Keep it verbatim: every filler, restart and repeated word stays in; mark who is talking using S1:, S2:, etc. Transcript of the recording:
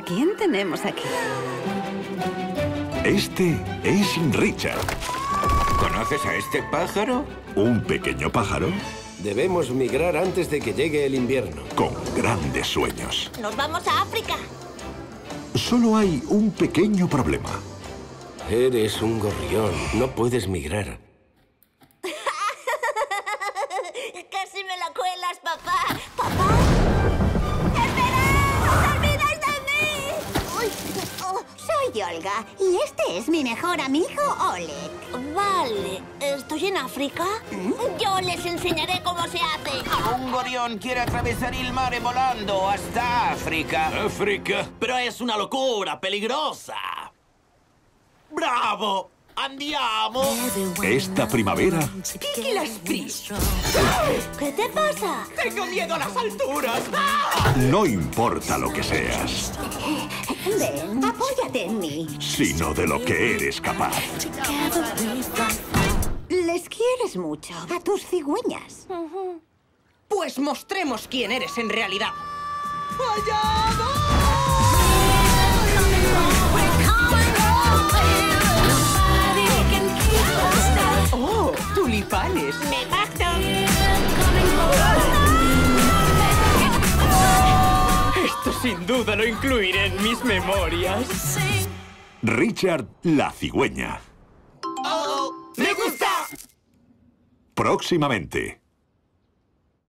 S1: quién tenemos aquí?
S2: Este es Richard.
S3: ¿Conoces a este pájaro?
S2: Un pequeño pájaro
S4: Debemos migrar antes de que llegue el invierno.
S2: con grandes sueños.
S5: ¡Nos vamos a África!
S2: Solo hay un pequeño problema.
S4: Eres un gorrión. No puedes migrar.
S5: ¡Casi me la cuelas, papá! ¡Papá! ¡Esperad! ¡Os olvidáis de mí! Uy, oh.
S6: Soy Olga y este es mi mejor amigo Oleg.
S5: Vale. ¿Estoy en África? Yo les enseñaré cómo se hace.
S3: Un gorrión quiere atravesar el mar volando hasta África.
S7: África. Pero es una locura peligrosa. ¡Bravo! ¡Andiamo!
S2: Esta primavera,
S1: Kiki las Pris.
S5: ¿Qué te pasa?
S7: ¡Tengo miedo a las alturas!
S2: no importa lo que seas,
S6: Ven, apóyate en mí.
S2: sino de lo que eres capaz.
S6: Les quieres mucho a tus cigüeñas.
S1: Pues mostremos quién eres en realidad. ¡Oh! ¡Tulipanes!
S5: ¡Me pacto!
S7: Esto sin duda lo incluiré en mis memorias.
S2: Richard la cigüeña.
S7: ¡Me gusta!
S2: Próximamente.